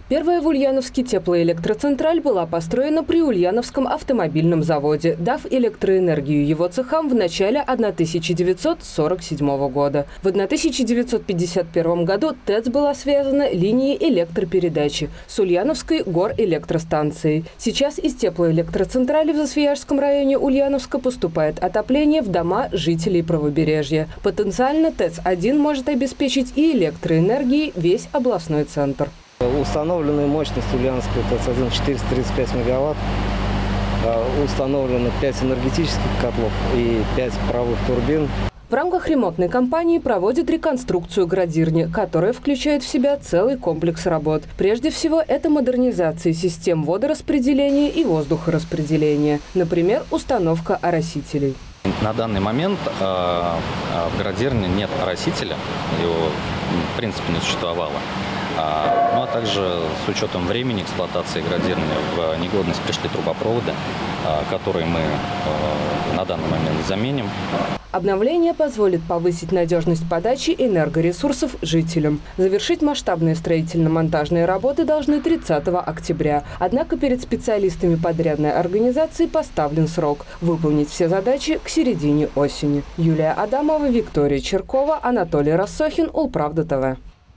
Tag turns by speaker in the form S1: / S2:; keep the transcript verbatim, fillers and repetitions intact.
S1: Первая в Ульяновске теплоэлектроцентраль была построена при Ульяновском автомобильном заводе, дав электроэнергию его цехам в начале тысяча девятьсот сорок седьмого года. В тысяча девятьсот пятьдесят первом году ТЭЦ была связана линией электропередачи с Ульяновской горэлектростанцией. Сейчас из теплоэлектроцентрали в Засвияжском районе Ульяновска поступает отопление в дома жителей правобережья. Потенциально ТЭЦ один может обеспечить и электроэнергией весь областной центр.
S2: Установленная мощность Ульяновского ТЭЦ один четыреста тридцать пять мегаватт. Установлено пять энергетических котлов и пять паровых турбин.
S1: В рамках ремонтной кампании проводят реконструкцию градирни, которая включает в себя целый комплекс работ. Прежде всего, это модернизация систем водораспределения и воздухораспределения. Например, установка оросителей.
S3: На данный момент э, в градирне нет оросителя, его в принципе не существовало. А, ну а также с учетом времени эксплуатации градирни в негодность пришли трубопроводы, а, которые мы а, на данный момент заменим.
S1: Обновление позволит повысить надежность подачи энергоресурсов жителям. Завершить масштабные строительно-монтажные работы должны тридцатого октября. Однако перед специалистами подрядной организации поставлен срок – выполнить все задачи к середине осени. Юлия Адамова, Виктория Черкова, Анатолий Рассохин, Улправда ТВ.